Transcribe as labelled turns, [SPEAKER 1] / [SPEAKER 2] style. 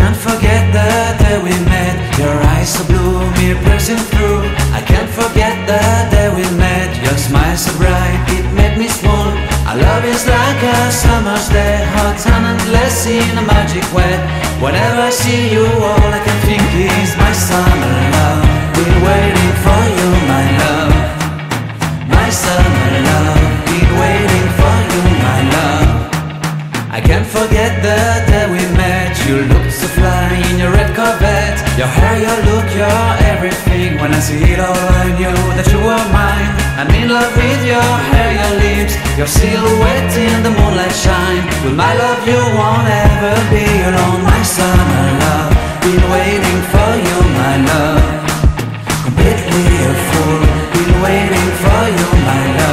[SPEAKER 1] can't forget the day we met. Your eyes so blue, me pressing through. I can't forget the day we met. Your smile so bright, it made me swoon. Our love is like a summer's day, hot and endless in a magic way. Whenever I see you, all I can think is my summer love. Been waiting for you, my love. My summer love. Been waiting for you, my love. I can't forget the day we met. You looked so fly in your red Corvette. Your hair, your look, your everything. When I see it all, I knew that you were mine. I'm in love with your hair, your lips, your silhouette in the moonlight shine. With my love you won't ever be alone. My summer love, been waiting for you, my love. Completely a fool, been waiting for you, my love.